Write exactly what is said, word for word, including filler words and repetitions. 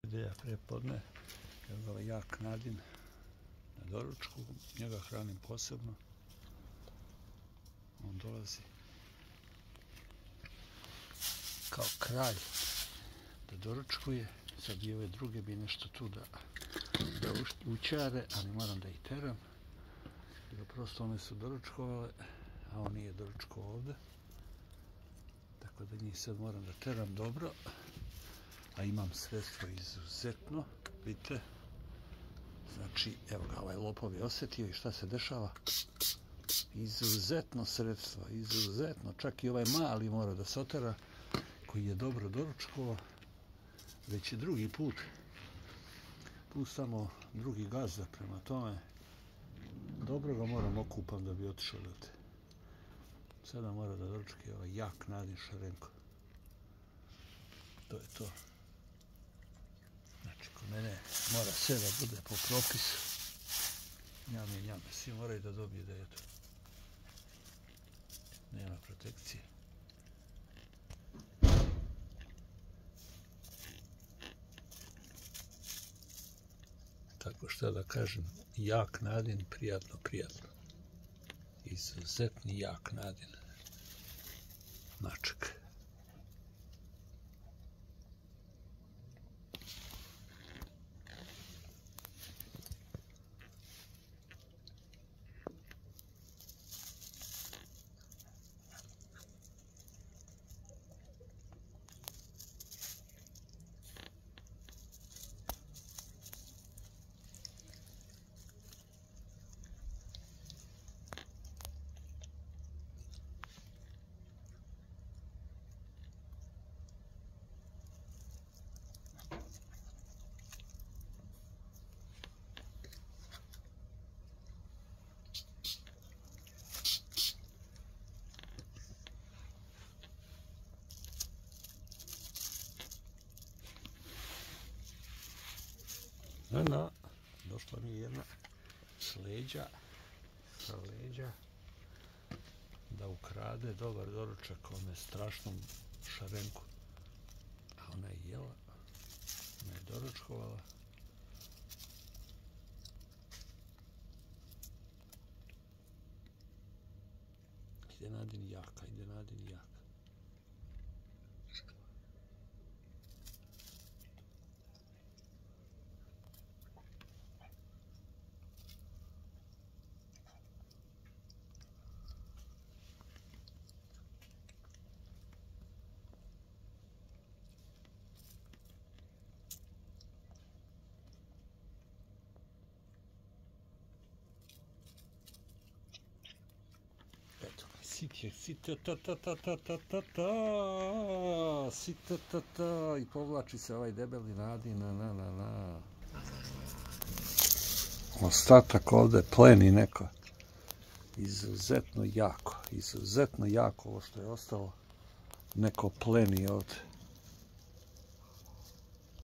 Ideja prepodne, evo ga ovaj jak Nadin na doručku, njega hranim posebno. On dolazi kao kralj da doručkuje. Sad i ove druge bi nešto tu da, da učare, ali moram da ih teram. Jer prosto one su doručkovale, a on nije doručkovao ovde. Tako da njih sad moram da teram dobro. A imam sredstvo izuzetno, vidite. Znači, evo ga, ovaj lopov je osjetio i šta se dešava? Izuzetno sredstvo, izuzetno. Čak i ovaj mali mora da se otera, koji je dobro doručkovao. Već je drugi put. Plus samo drugi gazda, prema tome. Dobro ga moram okupam da bi otišao do te. Sada mora da doručkuje ovaj jak Nadin Šarenko. To je to. Znači, kod mene mora sve da bude po propisu. Njame, njame. Svi moraju da dobiju da je to. Nema protekcije. Tako šta da kažem, jak Nadin, prijatno, prijatno. Izuzetni jak Nadin. Mačak. No, no, došla mi jedna s leđa, sa leđa, da ukrade dobar doručak ome strašnom Šarenku. A ona je jela, ona je doručkovala. Ide Nadin jaka, ide Nadin jaka. Sit je, sit, ta, ta, ta, ta, ta, ta, ta, ta, sit, ta, ta, ta, i povlači se ovaj debeli Nadin, na, na, na, na. Ostatak ovde pleni neko. Izuzetno jako, izuzetno jako ovo što je ostalo. Neko pleni ovde.